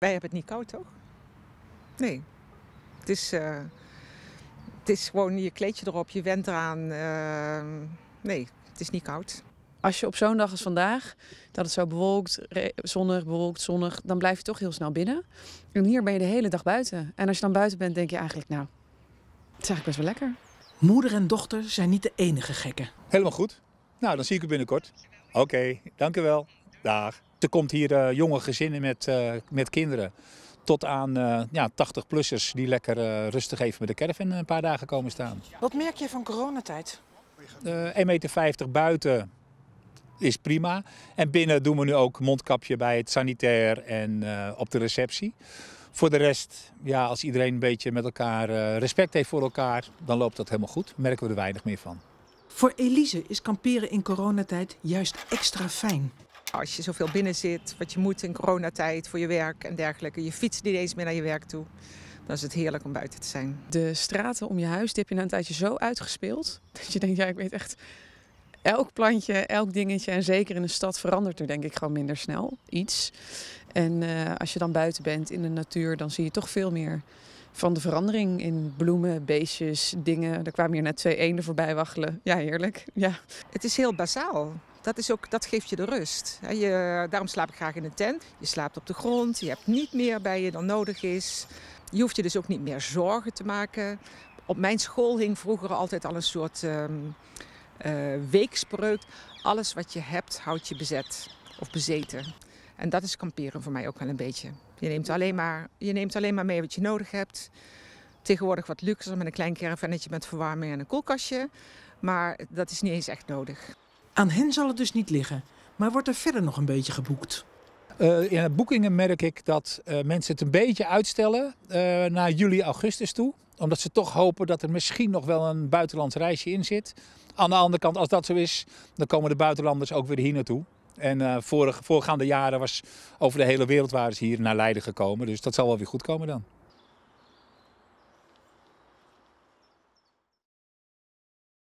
Wij hebben het niet koud, toch? Nee. Het is gewoon je kleedje erop, je went eraan. Nee, het is niet koud. Als je op zo'n dag als vandaag, dat het zo bewolkt, zonnig, dan blijf je toch heel snel binnen. En hier ben je de hele dag buiten. En als je dan buiten bent, denk je eigenlijk, nou, het is eigenlijk best wel lekker. Moeder en dochter zijn niet de enige gekken. Helemaal goed. Nou, dan zie ik u binnenkort. Oké, dank u wel. Dag. Er komt hier jonge gezinnen met kinderen. Tot aan 80-plussers die lekker rustig even met de caravan een paar dagen komen staan. Wat merk je van coronatijd? 1,50 meter buiten is prima. En binnen doen we nu ook mondkapje bij het sanitair en op de receptie. Voor de rest, ja, als iedereen een beetje met elkaar respect heeft voor elkaar, dan loopt dat helemaal goed. Merken we er weinig meer van. Voor Elise is kamperen in coronatijd juist extra fijn. Als je zoveel binnen zit, wat je moet in coronatijd voor je werk en dergelijke. Je fietst niet eens meer naar je werk toe. Dan is het heerlijk om buiten te zijn. De straten om je huis, die heb je na een tijdje zo uitgespeeld. Dat je denkt, ja, ik weet echt elk plantje, elk dingetje. En zeker in een stad verandert er denk ik gewoon minder snel iets. En als je dan buiten bent in de natuur, dan zie je toch veel meer van de verandering in bloemen, beestjes, dingen. Er kwamen hier net 2 eenden voorbij waggelen. Ja, heerlijk. Ja. Het is heel bazaal. Dat geeft je de rust. Daarom slaap ik graag in een tent. Je slaapt op de grond, je hebt niet meer bij je dan nodig is. Je hoeft je dus ook niet meer zorgen te maken. Op mijn school hing vroeger altijd al een soort weekspreuk. Alles wat je hebt, houdt je bezet of bezeten. En dat is kamperen voor mij ook wel een beetje. Je neemt alleen maar mee wat je nodig hebt. Tegenwoordig wat luxer met een klein caravannetje met verwarming en een koelkastje. Maar dat is niet eens echt nodig. Aan hen zal het dus niet liggen. Maar wordt er verder nog een beetje geboekt? In de boekingen merk ik dat mensen het een beetje uitstellen naar juli, augustus toe. Omdat ze toch hopen dat er misschien nog wel een buitenlands reisje in zit. Aan de andere kant, als dat zo is, dan komen de buitenlanders ook weer hier naartoe. En voorgaande jaren was over de hele wereld waren ze hier naar Leiden gekomen. Dus dat zal wel weer goed komen dan.